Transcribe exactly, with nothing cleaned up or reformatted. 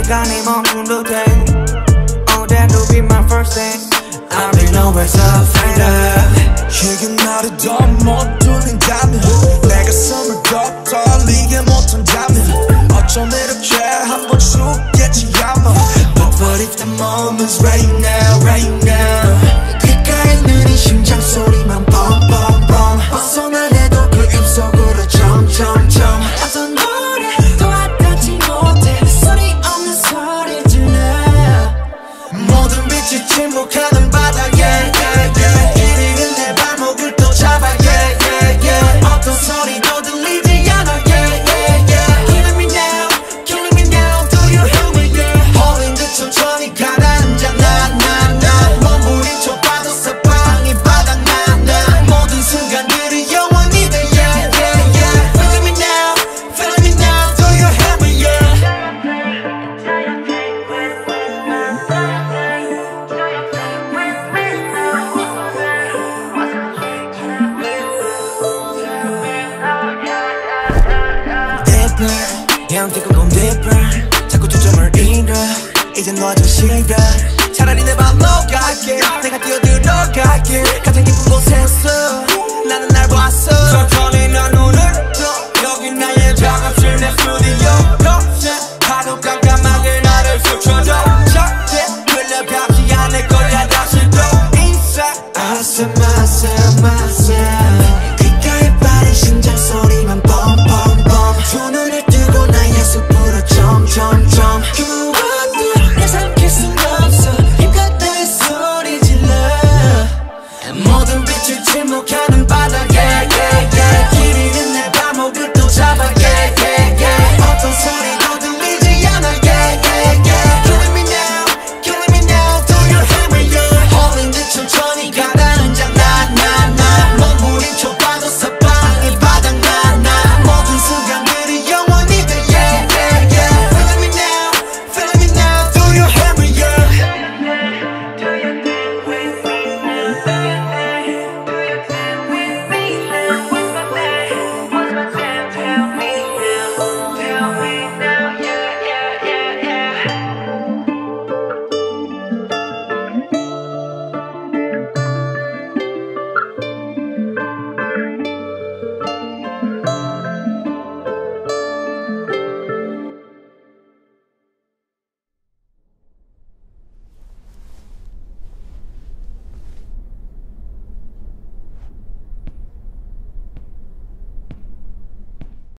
시간이 멈춘 듯해. Oh, that will be my first thing. I really know where's up, later. 이게 나를 더 못 돌린다면 내 가슴을 더 떨리게 못한다면 어쩜 이렇게 한번 죽겠지 아마. But what if the moment's right now, right now. 귓가에 느린 심장 소리만 뻥뻥뻥 벗어나려도 그 입속으로 점점점 어떤 노래도 와닿지 못해. 소리 없는 소리 질러. 모든 빛이 침묵하는 바닥에 yeah, yeah. 이리는 내 발목을 또 잡아 yeah, yeah, yeah. 어떤 소리도 들리지 않아 yeah, yeah, yeah. Killing me now, killing me now. Do you hear me yeah. 홀린 듯 천천히 가라앉아 나나나 몸부림 쳐봐도 사방이 바닥나나 모든 순간들이 영원히 돼 yeah, yeah, yeah. Feeling me now, feeling me now. Do you hear me yeah. Deeper, yeah I'm taking on deeper 자꾸 초점을 잃어 이제 너저 싫어 차라리 내 맘 녹아게 내가 뛰어들어갈게 가장 깊은 곳에서 나는 날 봤어 천천히 난 눈을 떠. 여기 나의 작업실 내 스튜디오.